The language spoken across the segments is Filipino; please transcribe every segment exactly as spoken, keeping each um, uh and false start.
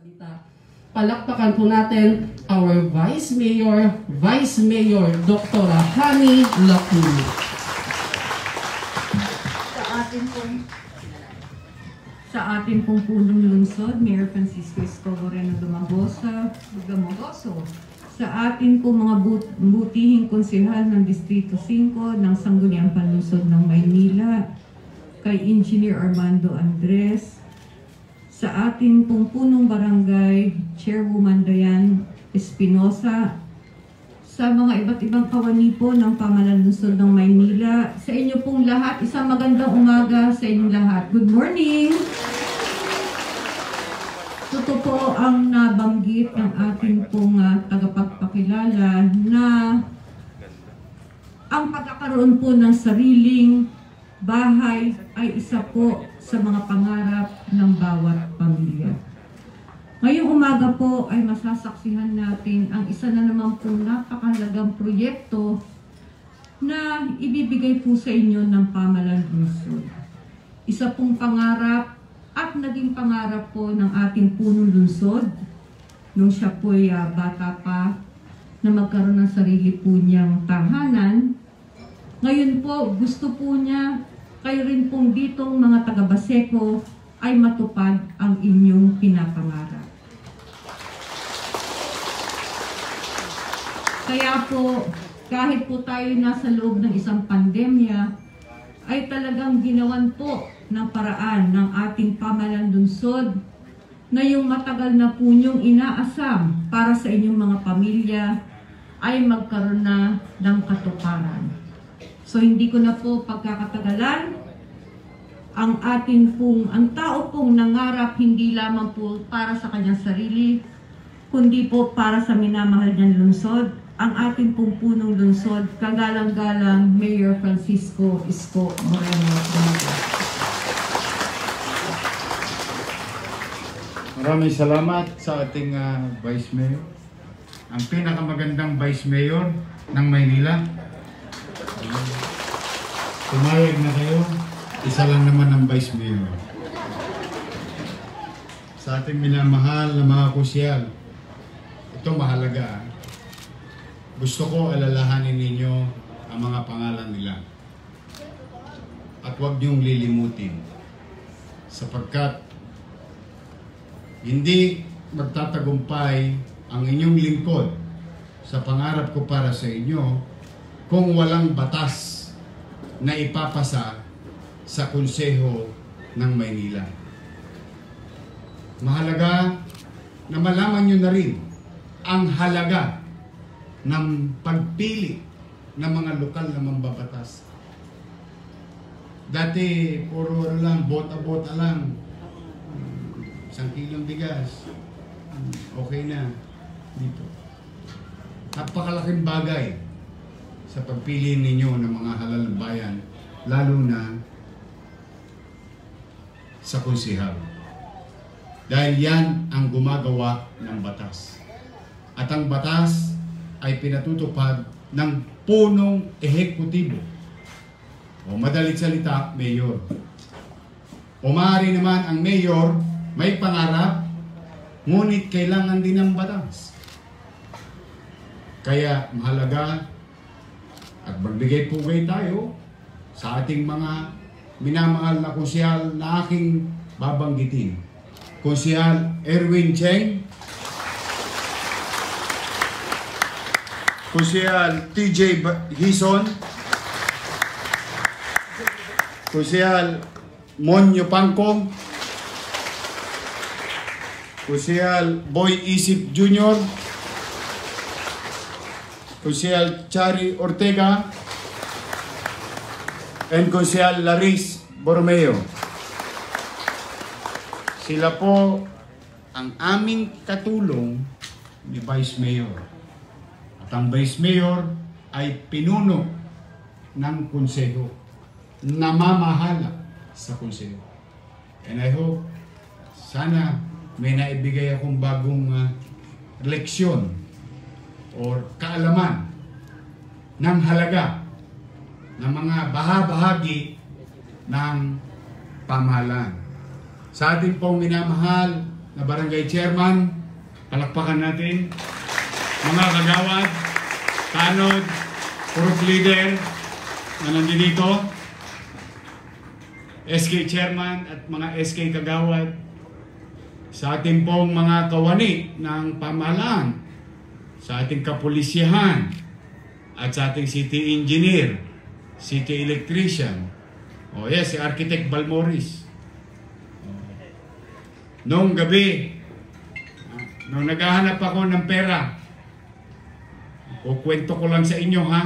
salita. Palakpakan po natin our Vice Mayor, Vice Mayor Doctor Hani Lacuna. Sa atin pong sa atin pong punong lungsod, Mayor Francisco Escobar Moreno Dumagosa, Dumagoso, sa atin pong mga but butihing konsehal ng Distrito five ng Sangguniang Panlungsod ng Maynila, kay Engineer Armando Andres, sa atin pong punong barangay, Chairwoman Dayan Espinosa, sa mga iba't ibang kawani po ng pamahalaan lungsod ng Maynila, sa inyo pong lahat, isang magandang umaga sa inyong lahat. Good morning! Totoo po ang nabanggit ng ating pong uh, tagapagpakilala na ang pagkakaroon po ng sariling bahay ay isa po sa mga pangarap ng bawat pamilya. Ngayong umaga po ay masasaksihan natin ang isa na naman po napakahalagang proyekto na ibibigay po sa inyo ng pamahalaan lungsod. Isa pong pangarap at naging pangarap po ng ating punong lungsod nung siya po ay uh, bata pa na magkaroon ng sarili po niyang tahanan. Ngayon po gusto po niya kayo rin pong ditong mga taga-Baseco ay matupad ang inyong pinapangarap. Kaya po, kahit po tayo nasa loob ng isang pandemya, ay talagang ginawan po ng paraan ng ating pamahalaan lungsod na yung matagal na po niyong inaasam para sa inyong mga pamilya ay magkaroon na ng katuparan. So hindi ko na po pagkakatagalan, ang atin pong, ang tao pong nangarap hindi lamang po para sa kanyang sarili, kundi po para sa minamahal niyang lungsod, ang ating pong punong lungsod, kagalang-galang Mayor Francisco Isko Moreno Dumagoso. Maraming salamat sa ating uh, Vice Mayor. Ang pinakamagandang Vice Mayor ng Maynila. Tumayag na kayo, isa lang naman ang Vice Mayor. Sa ating minamahal na mga kusyal, ito mahalaga. Gusto ko alalahanin ninyo ang mga pangalan nila. At huwag niyong lilimutin. Sapagkat hindi magtatagumpay ang inyong lingkod sa pangarap ko para sa inyo kung walang batas na ipapasa sa Konseho ng Maynila. Mahalaga na malaman nyo na rin ang halaga ng pagpili ng mga lokal na mambabatas. Dati, puro lang, bota-bota lang. Isang kilong bigas. Okay na. Dito. Napakalaking bagay sa pagpili ninyo ng mga halal bayan, lalo na sa konsehal. Dahil yan ang gumagawa ng batas. At ang batas ay pinatutupad ng punong ehekutibo. O madalit salita, mayor. O maaari naman ang mayor may pangarap, ngunit kailangan din ng batas. Kaya mahalaga at magbigay pugay tayo sa ating mga minamahal na konsyal na aking babanggitin. Konsyal Erwin Cheng, Konsyal T J Hison, Konsyal Monyo Pangkong, Konsyal Boy Isip Junior, Konsyal Chari Ortega, and Konsyal Laris Borromeo. Sila po ang aming katulong ni Vice Mayor. At ang Vice Mayor ay pinuno ng konseho, namamahala sa konseho. And I hope, sana may naibigay akong bagong uh, leksyon or kaalaman ng halaga ng mga bahagi ng pamahalaan. Sa ating pong minamahal na barangay chairman, palakpakan natin. Mga kagawad, tanod, purok leader na nandito, S K chairman at mga S K kagawad, sa ating pong mga kawani ng pamahalaan, sa ating kapulisyahan, at sa ating city engineer, city electrician, o yes, si Architect Balmoris. Noong gabi, nung naghahanap ako ng pera, kukwento ko lang sa inyo ha.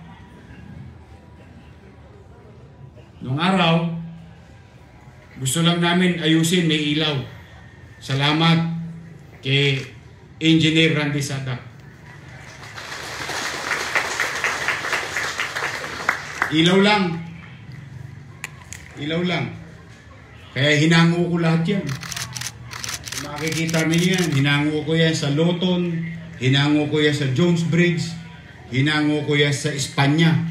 Noong araw, gusto lang namin ayusin, may ilaw. Salamat kay Engineer Randy Sadak. Ilaw lang. Ilaw lang. Kaya hinango ko lahat yan. Kung makikita niyo yan, hinango ko yan sa Loton, hinango ko yan sa Jones Bridge, hinango ko yan sa Espanya.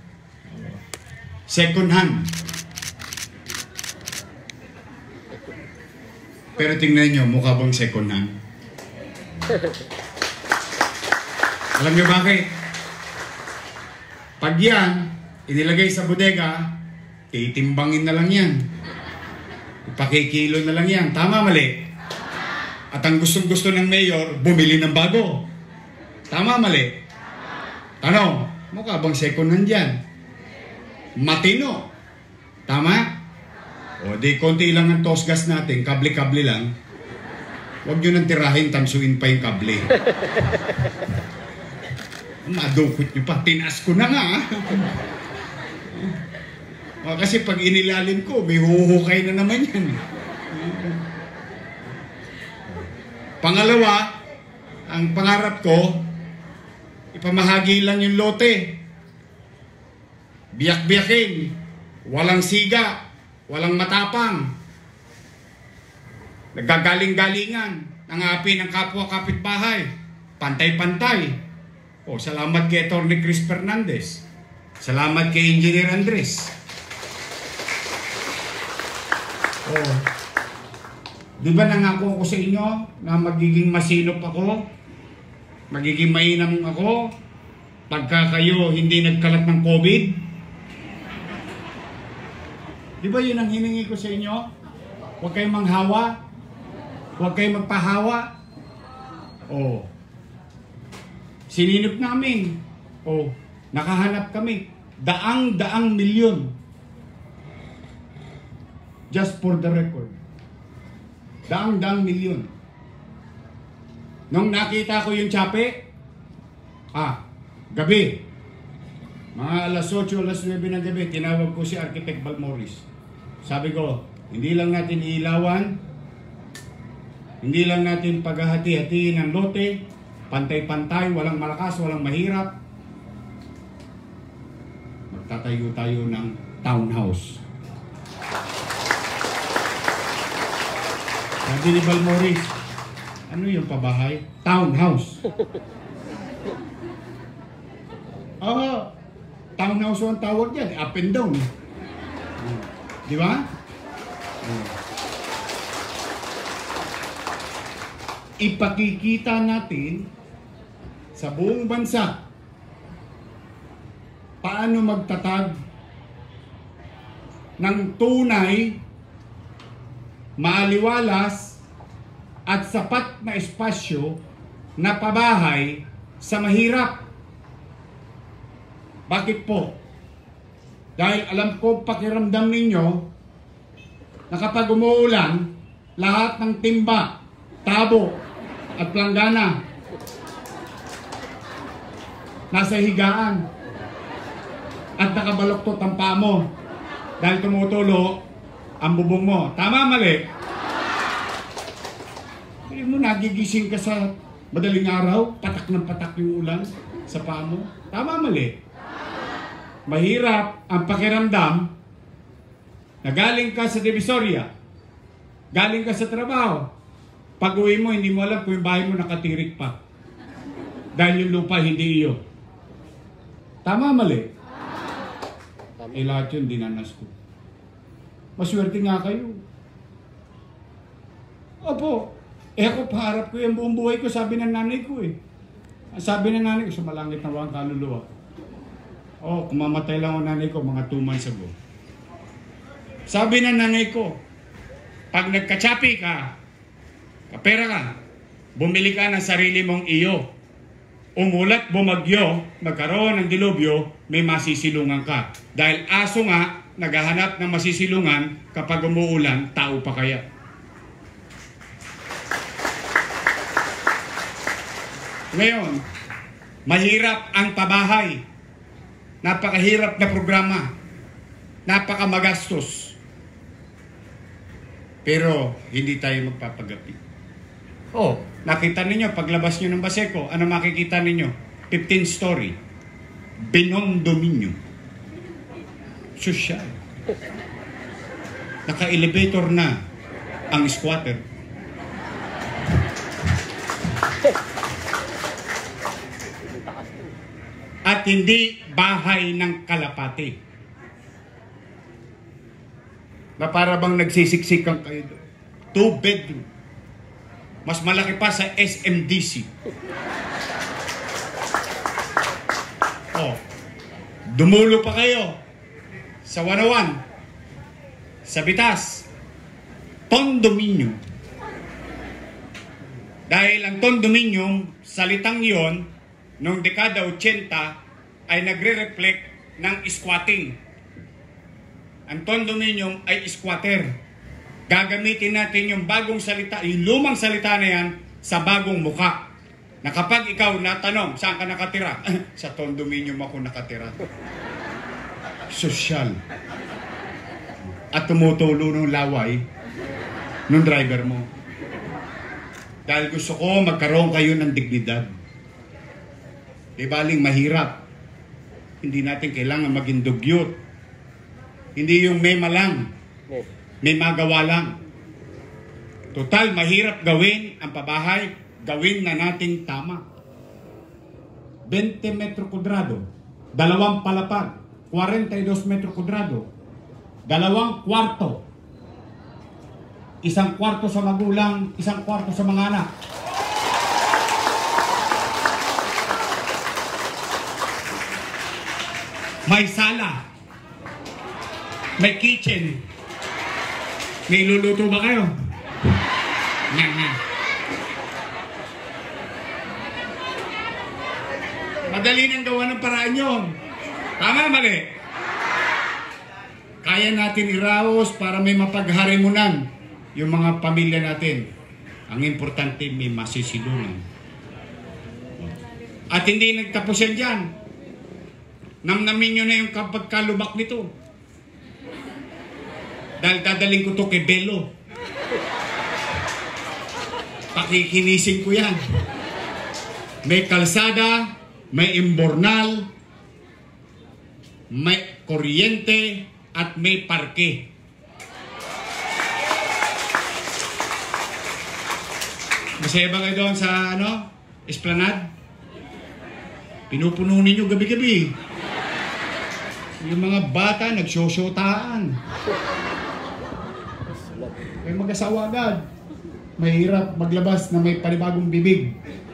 Second hand. Pero tingnan nyo, mukha bang second hand? Alam nyo bakit? Pag yan, inilagay sa bodega, titimbangin na lang yan. Ipakikilo na lang yan. Tama, mali? At ang gustong-gusto ng mayor, bumili ng bago. Tama, mali? Tanong, mukha bang second hand yan? Matino. Tama? O di konti lang ang toss gas natin, kable-kable lang. Huwag nyo nang tirahin, tansuin pa yung kable. Madukot nyo pa, tinaas ko na nga. O, kasi pag inilalim ko, may huhukay na naman yan. Pangalawa, ang pangarap ko, ipamahagi lang yung lote. Biyak-biyakin, walang siga, walang matapang. Nagagaling-galingan ang api ng kapwa kapitbahay. Pantay-pantay. O, salamat kay Atty. Chris Fernandez. Salamat kay Engineer Andres. O, di ba nangako ako sa inyo na magiging masinop ako? Magiging mainam ako pagka kayo hindi nagkalat ng COVID? Di ba yun ang hiningi ko sa inyo? Huwag kayong manghawa. Huwag kayong magpahawa. O, sininip namin. O, nakahanap kami. Daang-daang milyon. Just for the record. Daang-daang milyon. Nung nakita ko yung tsape, ah, gabi, mga alas eight, alas nine ng gabi, tinawag ko si Architect Balmoris. Sabi ko, hindi lang natin ilawan, hindi lang natin paghahati-hatiin ng lote, pantay-pantay, walang malakas, walang mahirap. Magtatayo tayo ng townhouse. Sabi ni Balmoris, ano yung pabahay? Townhouse. Oo, townhouse ang tawag yan, up and down. Di ba? Ipakikita natin sa buong bansa paano magtatag ng tunay, maaliwalas at sapat na espasyo na pabahay sa mahirap. Bakit po? Dahil alam ko pakiramdam ninyo na kapag umuulan, lahat ng timba, tabo at planggana nasa higaan at nakabaloktot ang paa mo dahil tumutulo ang bubong mo. Tama, mali? Hindi mo nagigising ka sa madaling araw, patak ng patak yung ulan sa paa mo. Tama, mali? Mahirap ang pakiramdam na galing ka sa Divisoria, galing ka sa trabaho, pag uwi mo, hindi mo alam kung yung bahay mo nakatirik pa. Dahil yung lupa hindi iyo. Tama, mali? Eh, lahat yun dinanas ko. Maswerte nga kayo. Opo, Eh ako, paharap ko yung buong buhay ko, sabi ng nanay ko eh. Ang sabi ng nanay ko, sumalangit na walang kaluluwa. Oh, kumamatay lang ang nanay ko mga two months ago. Sabi ng nanay ko, pag nagkatsapi ka, kapera ka, bumili ka ng sarili mong iyo. Umulat, bumagyo, magkaroon ng dilubyo, may masisilungan ka. Dahil aso nga, naghahanap ng masisilungan kapag umuulan, tao pa kaya. Ngayon, mahirap ang pabahay. Napakahirap na programa. Napakamagastos. Pero hindi tayo magpapagapi. Oh, nakita ninyo, paglabas nyo ng Baseco, ano makikita ninyo? fifteen story. Binomdominyo. Sosyal. Naka-elevator na ang squatter. At hindi bahay ng kalapati. Na para bang nagsisiksikan kayo doon. Two bedroom. Mas malaki pa sa S M D C. Oh. Dumulo pa kayo sa one oh one, sa Bitas, condominium. Dahil ang condominium, salitang yon, noong dekada eighty ay nagre-reflect ng squatting. Ang condominium ay squatter. Gagamitin natin yung bagong salita, yung lumang salita na yan sa bagong muka. Na kapag ikaw natanong, saan ka nakatira? Sa condominium ako nakatira. Sosyal. At tumutulo ng laway ng driver mo. Dahil gusto ko magkaroon kayo ng dignidad. Di baling mahirap. Hindi natin kailangan maging dugyot. Hindi yung may malang. May magawa lang. Total, mahirap gawin ang pabahay. Gawin na nating tama. twenty metro kudrado. Dalawang palapag. forty-two metro kudrado. Dalawang kwarto. Isang kwarto sa magulang, isang kwarto sa mga anak. May sala. May kitchen. May luluto ba kayo? Nga nga. Madali nang gawa ng paraan yun. Tama, mali? Kaya natin iraos para may mapagharimunan yung mga pamilya natin. Ang importante, may masisilungan. At hindi nagtapos yan dyan. Namnamin nyo na yung kapagkalubak nito. Dahil dadaling ko to kay Belo. Pakikinisin ko yan. May kalsada, may imbornal, may kuryente, at may parke. Masaya ba kayo doon sa ano? Esplanade? Pinupuno ninyo gabi-gabi. Yung mga bata nagsosyotaan. May mag-asawa agad. Mahirap maglabas na may panibagong bibig.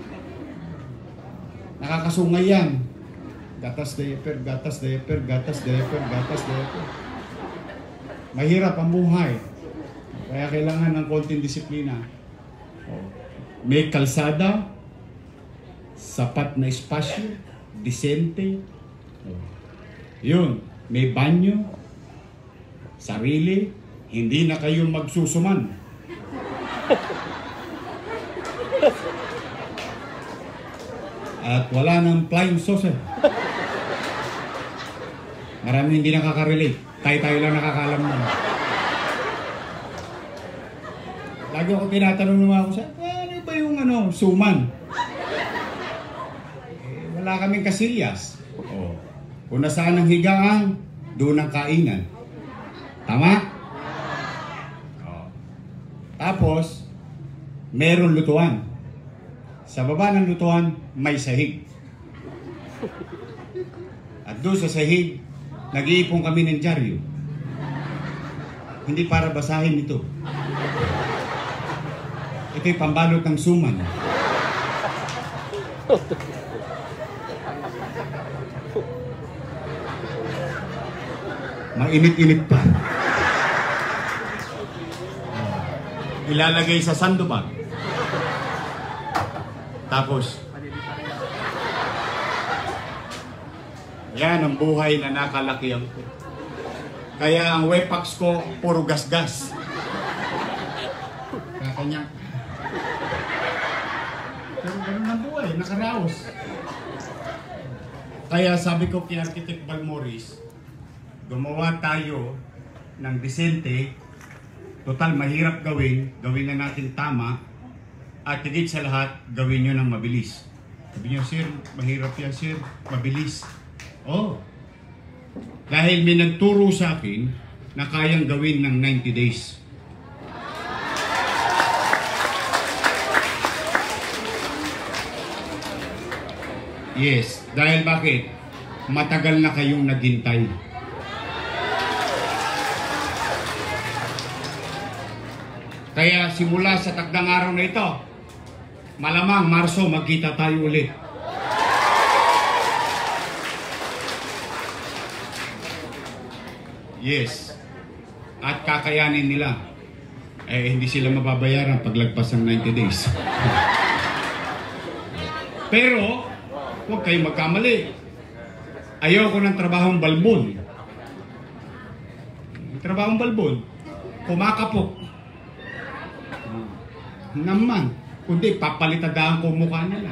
Nakakasungay yan. Gatas diaper, gatas diaper, gatas diaper, gatas diaper. Mahirap ang buhay. Kaya kailangan ng konting disiplina. May kalsada, sapat na espasyo, disente. Yun, may banyo, sarili, hindi na kayo magsusuman. At wala nang flying saucer. Marami hindi nakaka-relate. Tayo-tayo lang nakakalam mo. Lagi ako tinatanong ng mga ako sa, ano ba yung ano, suman? Eh, wala kaming kasilyas. Oh. Kung nasaan ang higaan, doon ang kainan. Tama? Oh. Tapos, meron lutuan. Sa baba ng lutuan, may sahig. At doon sa sahig, nag-iipon kami ng dyaryo. Hindi para basahin ito. Ito Ito'y pambalot ng suman. Mainit-init pa. Ilalagay sa sandbag. Tapos, yan ang buhay na nakalakihan ko. Kaya ang wepax ko, puro gas-gas. Kakanya. Pero ganun ang buhay, nakaraos. Kaya sabi ko kay Architect Balmoris, gumawa tayo ng disente. Total, mahirap gawin, gawin na natin tama, at higit sa lahat, gawin nyo ng mabilis. Sabi nyo, sir, mahirap yan, sir, mabilis. Oh, dahil may nagturo sa akin na kayang gawin ng ninety days. Yes, dahil bakit? Matagal na kayong naghintay. Kaya simula sa takdang araw na ito, malamang Marso magkita tayo ulit. Yes. At kakayanin nila. Eh, hindi sila mababayaran paglagpas ng ninety days. Pero, huwag kayong magkamali. Ayoko ng trabahong balbon. Trabahong balbon, kumakapok. Naman, kundi papalitadaan ko mukha nila.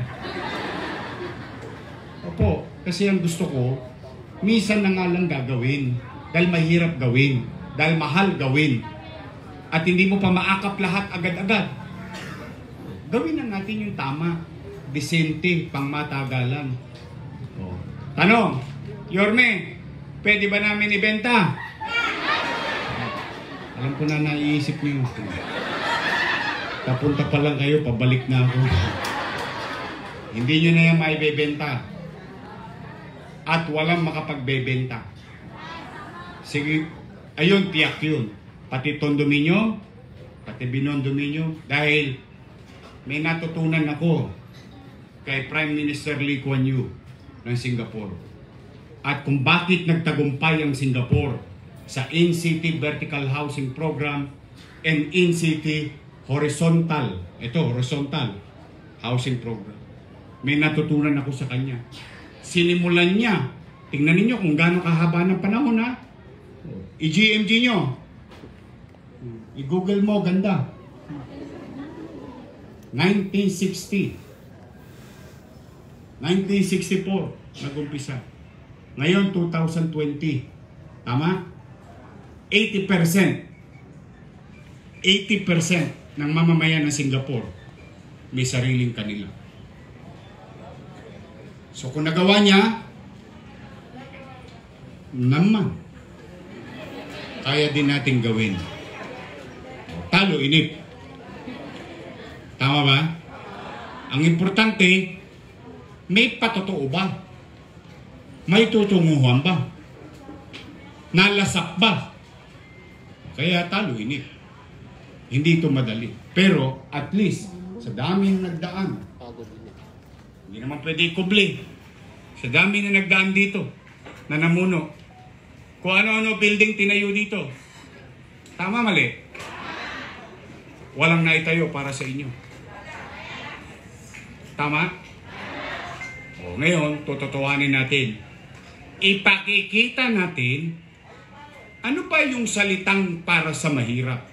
Opo, kasi ang gusto ko, minsan na nga lang gagawin. Dahil mahirap gawin. Dahil mahal gawin. At hindi mo pa maakap lahat agad-agad. Gawin na natin yung tama. Disente, pangmatagalan. Oh. Tanong, Yorme, pwede ba namin ibenta? Alam ko na naiisip niyo. Tapunta pa lang kayo, pabalik na ako. Hindi nyo na yan maibebenta. At walang makapagbebenta. Sige, ayun, tiyak yun. Pati kondominyo, pati binondominyo. Dahil may natutunan ako kay Prime Minister Lee Kuan Yew ng Singapore. At kung bakit nagtagumpay ang Singapore sa in-city vertical housing program and in-city horizontal, ito, horizontal housing program. May natutunan ako sa kanya. Sinimulan niya, tingnan ninyo kung gaano kahaba ng panahon, ha? I-G M G nyo. I-Google mo, ganda. nineteen sixty. nineteen sixty-four, nag-umpisa. Ngayon, two thousand twenty. Tama? eighty percent. eighty percent ng mamamayan ng Singapore may sariling kanila. So kung nagawa niya, naman, kaya din natin gawin. Talo, inip. Tama ba? Ang importante, may patotoo ba? May tutunguhan ba? Nalasak ba? Kaya talo, inip. Hindi ito madali. Pero at least, sa dami na nagdaan, hindi naman pwede ikubli. Sa dami na nagdaan dito, na namuno, kung ano-ano building tinayo dito, tama, mali? Walang naitayo para sa inyo. Tama? O, ngayon, tututuhanin natin. Ipakikita natin, ano pa yung salitang para sa mahirap?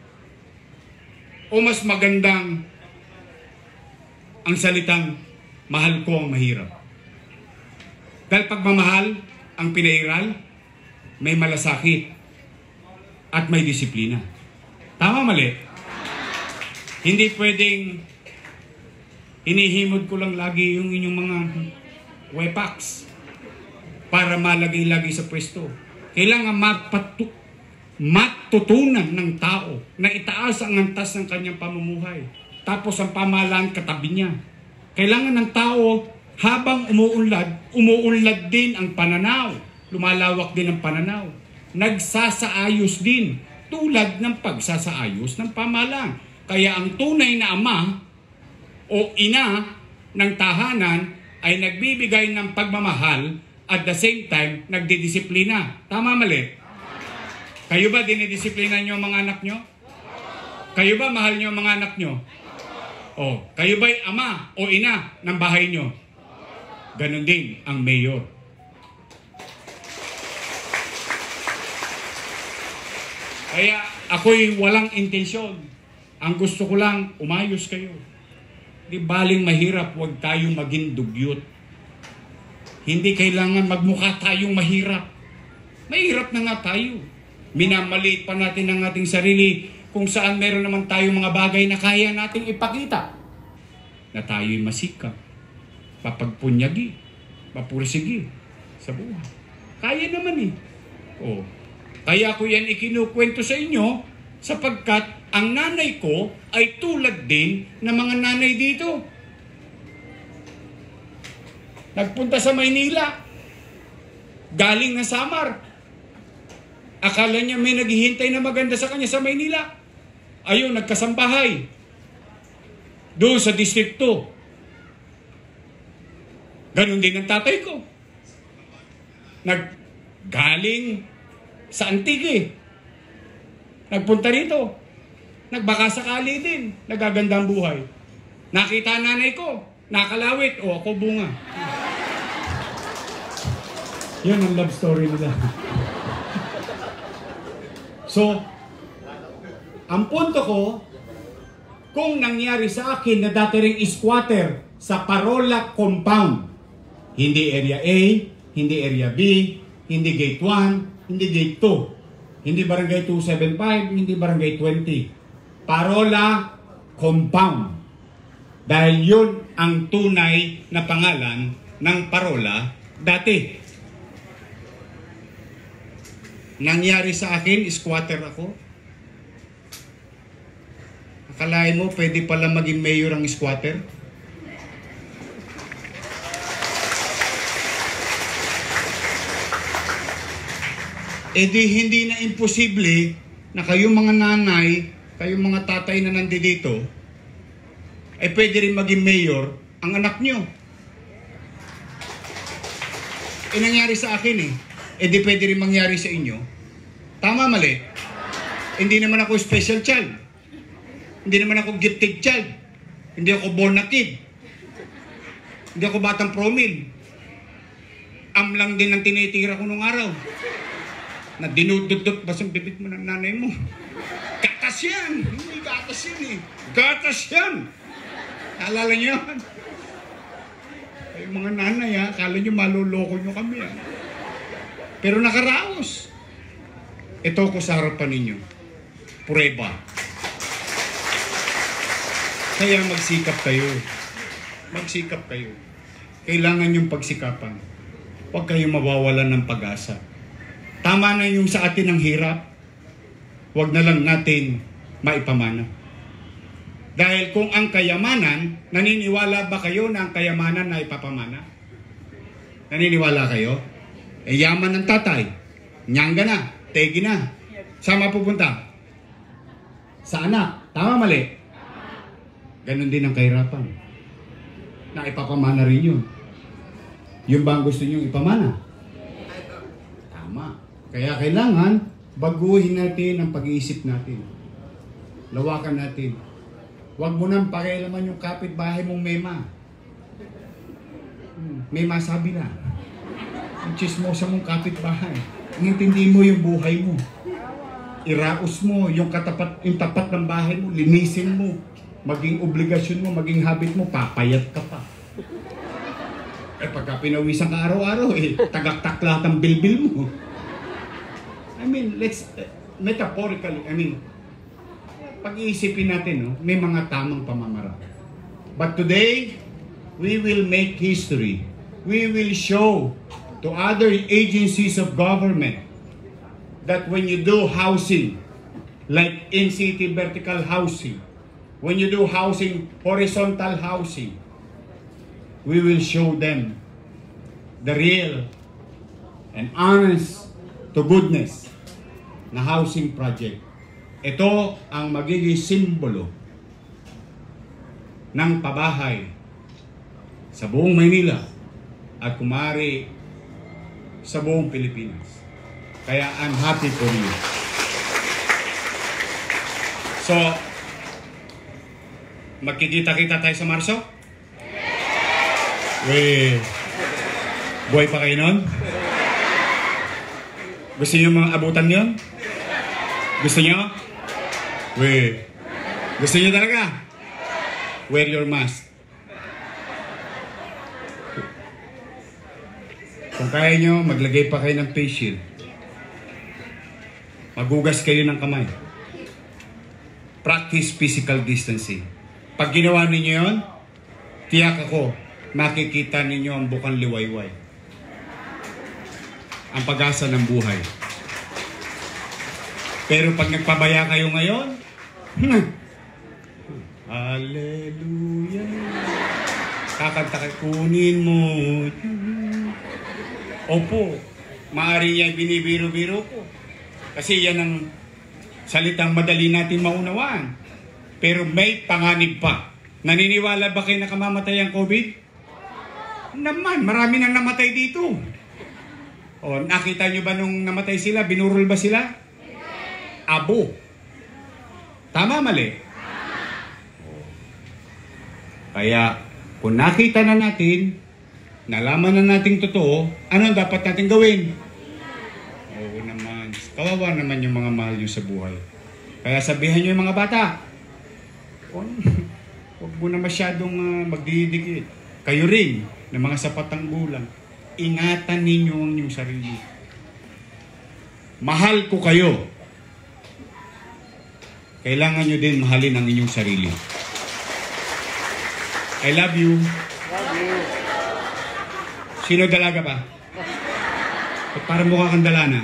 O mas magandang ang salitang mahal ko ang mahirap. Dahil pagmamahal ang pinairal, may malasakit at may disiplina. Tama, mali? Hindi pwedeng hinihimod ko lang lagi yung inyong mga wepax para malagay-lagay sa pwesto. Kailangan magpatu matutunan ng tao na itaas ang antas ng kanyang pamumuhay. Tapos ang pamahalaan katabi niya. Kailangan ng tao habang umuunlad, umuunlad din ang pananaw. Lumalawak din ang pananaw. Nagsasaayos din tulad ng pagsasaayos ng pamahalaan. Kaya ang tunay na ama o ina ng tahanan ay nagbibigay ng pagmamahal at the same time nagdidisiplina. Tama, mali? Kayo ba dinidisiplina nyo ang mga anak nyo? Kayo ba mahal nyo ang mga anak nyo? O, kayo ba'y ama o ina ng bahay nyo? Ganon din ang mayor. Kaya ako'y walang intensyon. Ang gusto ko lang, umayos kayo. Di baling mahirap, huwag tayong maging dugyot. Hindi kailangan magmukha tayong mahirap. Mahirap na nga tayo. Minamaliit pa natin ang ating sarili kung saan meron naman tayong mga bagay na kaya nating ipakita. Na tayo'y masikap, papagpunyagi, mapursigi sa buhay. Kaya naman eh. Oh. Kaya ko yan ikinukwento sa inyo sapagkat ang nanay ko ay tulad din ng mga nanay dito. Nagpunta sa Maynila, galing na Samar. Akala niya may naghihintay na maganda sa kanya sa Maynila. Ayun, nagkasambahay. Doon sa distrikto. Ganon din ang tatay ko. Naggaling sa Antique. Nagpunta rito. Nagbaka sakali din. Nagaganda ang buhay. Nakita nanay ko. Nakalawit. O, ako bunga. Yan ang love story nila. So, ang punto ko, kung nangyari sa akin na dati ring squatter sa Parola Compound, hindi Area A, hindi Area B, hindi Gate one, hindi Gate two, hindi Barangay two seventy-five, hindi Barangay twenty. Parola Compound. Dahil yun ang tunay na pangalan ng Parola dati. Nangyari sa akin, squatter ako. Akalain mo, pwede pala maging mayor ang squatter? E di hindi na imposible na kayong mga nanay, kayong mga tatay na nandito, ay pwede rin maging mayor ang anak nyo. E nangyari sa akin eh. E di pwede rin mangyari sa inyo. Tama, mali? Hindi naman ako special child. Hindi naman ako gifted child. Hindi ako born a kid. Hindi ako batang promil. Am lang din ang tinitira ko nung araw. Na dinududot basang bibig mo ng nanay mo. Gatas yan! Hindi gatas yan eh. Gatas yan! Naalala niyo yan? Ay, mga nanay ha, akala niyo maluloko niyo kami ha. Pero nakaraos. Ito ko sa harapan ninyo. Pureba. Kaya magsikap kayo. Magsikap kayo. Kailangan yung pagsikapan. Huwag kayong mawawalan ng pag-asa. Tama na yung sa atin ang hirap. Huwag na lang natin maipamana. Dahil kung ang kayamanan, naniniwala ba kayo na ang kayamanan na ipapamana? Naniniwala kayo? Eh, yaman ng tatay. Nyangga na. Tegi na. Saan mapupunta? Sa anak. Tama, mali? Ganon din ang kahirapan. Na ipapamana rin yun. Yung ba ang gusto nyo ipamana? Tama. Kaya kailangan baguhin natin ang pag-iisip natin. Lawakan natin. Huwag mo nang pakialaman yung kapitbahay mong mema. Hmm, may masabi na. Ang chismosa mong kapitbahay. Intindi mo yung buhay mo. Iraos mo yung katapat, yung tapat ng bahay mo. Linisin mo. Maging obligasyon mo, maging habit mo, papayat ka pa. Eh pagka pinawisan ka araw-araw, eh, tagaktak lahat ang bilbil mo. I mean, let's, uh, metaphorically, I mean, pag-iisipin natin, no, may mga tamang pamamaraan. But today, we will make history. We will show to other agencies of government that when you do housing, like in-city vertical housing, when you do housing, horizontal housing, we will show them the real and honest to goodness na housing project. Ito ang magiging simbolo ng pabahay sa buong Maynila at kumari sa buong Pilipinas. Kaya I'm happy for you. So, magkikita-kita tayo sa Marso? Weh, buhay pa kayo nun? Gusto niyo mga abutan yun? Gusto niyo? Weh, gusto niyo talaga? Wear your mask. Kung kaya nyo, maglagay pa kayo ng face shield. Magugas kayo ng kamay. Practice physical distancing. Pag ginawa ninyo yun, tiyak ako, makikita ninyo ang bukang liwayway. Ang pag-asa ng buhay. Pero pag nagpabaya kayo ngayon, Hallelujah. Kakanta kayo, kunin mo. Opo, maaari yan binibiro-biro ko. Kasi yan ang salitang madali natin maunawaan. Pero may panganib pa. Naniniwala ba kayo nakamamatay ang COVID? Naman, marami nang namatay dito. O, nakita nyo ba nung namatay sila? Binurol ba sila? Abo. Tama, mali? Kaya, kung nakita na natin, nalaman na nating totoo, ano ang dapat natin gawin? Oo naman. Kawawa naman yung mga mahal nyo sa buhay. Kaya sabihan nyo yung mga bata, huwag mo na masyadong uh, magdidikit. Kayo rin, na mga sapatang gulang, ingatan ninyo ang inyong sarili. Mahal ko kayo. Kailangan nyo din mahalin ang inyong sarili. I love you. Love you. Sino dalaga pa? At para mukha kang dalana.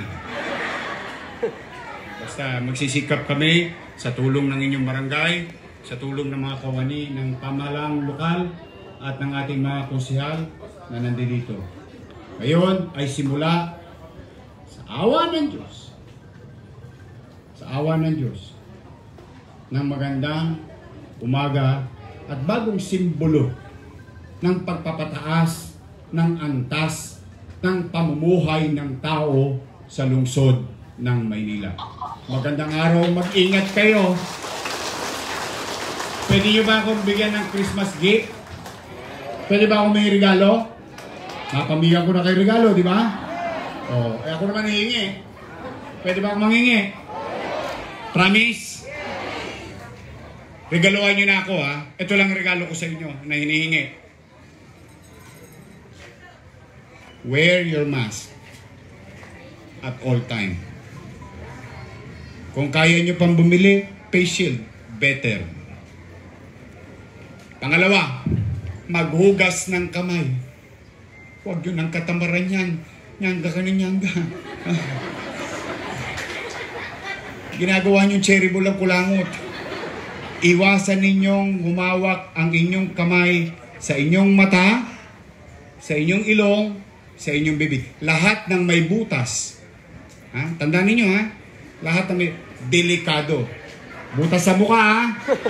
Basta magsisikap kami sa tulong ng inyong barangay, sa tulong ng mga kawani ng pamahalang lokal at ng ating mga konsehal na nandito. Ngayon ay simula sa awa ng Diyos. Sa awa ng Diyos ng magandang umaga at bagong simbolo ng pagpapataas ng antas ng pamumuhay ng tao sa lungsod ng Maynila. Magandang araw, mag-ingat kayo. Pwede nyo ba akong bigyan ng Christmas gift? Pwede ba akong may regalo? Napamigyan ko na kayo regalo, di ba? O, eh ako naman hihingi. Pwede ba akong manghingi? Promise? Regaluhan nyo na ako, ha? Ito lang regalo ko sa inyo na hinihingi. Wear your mask at all time. Kung kaya nyo pang bumili, face shield, better. Pangalawa, maghugas ng kamay. Huwag yun ang katamaran yan. Nyanga ka na nyanga. Ginagawa nyo cherry bull ang kulangot. Iwasan ninyong humawak ang inyong kamay sa inyong mata, sa inyong ilong, sa inyong bibig. Lahat ng may butas. Ha? Tandaan ninyo, ha? Lahat ng may delikado. Butas sa mukha, ha?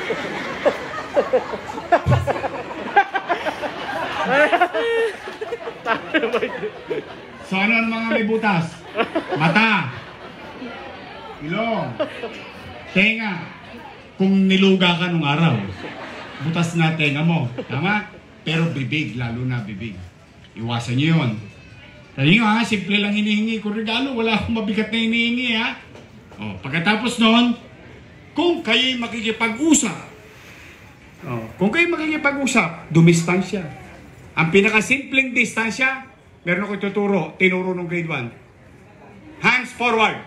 So ano ang mga may butas? Mata, ilong, tenga. Kung niluga ka nung araw, butas na tenga mo. Tama? Pero bibig, lalo na bibig. Iwasan nyo yun. Tali nyo, ha? Simple lang hinihingi ko regalo. Wala akong mabigat na hinihingi, ha? O, pagkatapos nun, kung kayo'y makikipag-usap, o, kung kayo'y makikipag-usap, dumistansya. Ang pinakasimpleng distansya, meron ako tuturo, tinuro nung grade one. Hands forward.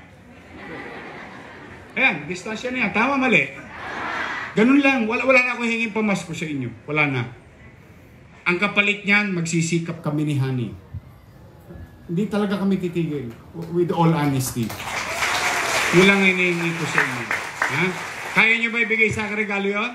Ayan, distansya na yan. Tama, mali. Ganun lang. Wala, wala na akong hinging pamasko sa inyo. Wala na. Ang kapalit niyan, magsisikap kami ni Honey. Hindi talaga kami titigil. With all honesty. Yun lang hinihingi ko sa inyo. Ha? Kaya nyo ba ibigay sa akin regalo yun?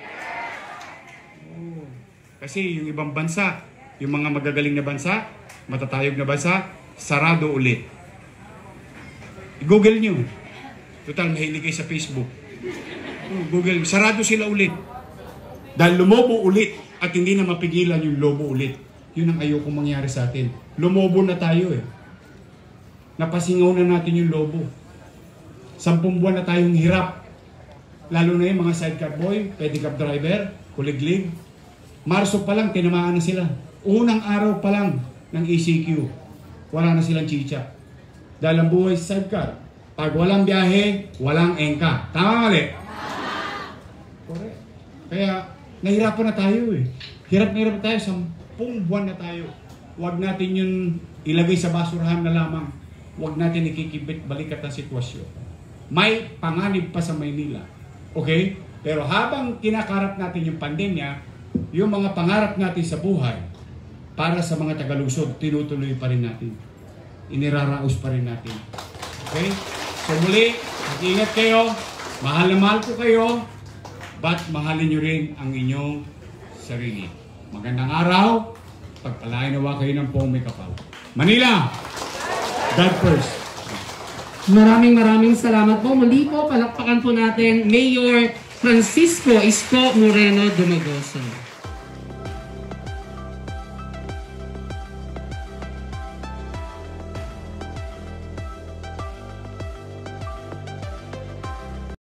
Oh. Kasi yung ibang bansa, yung mga magagaling na bansa, matatayog na bansa, sarado ulit. I-google nyo. Total, mahilig kayo sa Facebook. Oh, Google, sarado sila ulit. Dahil lumobo ulit at hindi na mapigilan yung lobo ulit. Yun ang ayoko mangyari sa atin. Lumobo na tayo eh. Napasingaw na natin yung lobo. Sampung buwan na tayong hirap. Lalo na yung mga sidecar boy, pedicab driver, kuliglig. Marso pa lang, tinamaan na sila. Unang araw pa lang ng E C Q, wala na silang chicha. Dahil ang buhay sa sidecar, pag walang biyahe, walang engka. Tama mali? Correct. Kaya, nahirapan na tayo eh. Hirap na hirap tayo, sampung buwan na tayo. Huwag natin yun ilagay sa basurahan na lamang. Huwag natin ikikibit balikat ang sitwasyon. May panganib pa sa Maynila. Okay? Pero habang kinakarap natin yung pandemya, yung mga pangarap natin sa buhay, para sa mga Tagalusog, tinutuloy pa rin natin. Iniraraos pa rin natin. Okay? So muli, mag-ingat kayo. Mahal na mahal ko kayo. But mahalin nyo rin ang inyong sarili. Magandang araw. Pagpalain nawa kayo ng poong may kapal. Manila! God first. Maraming maraming salamat po. Muli po, palakpakan po natin Mayor Francisco Isko Moreno Dumagoso.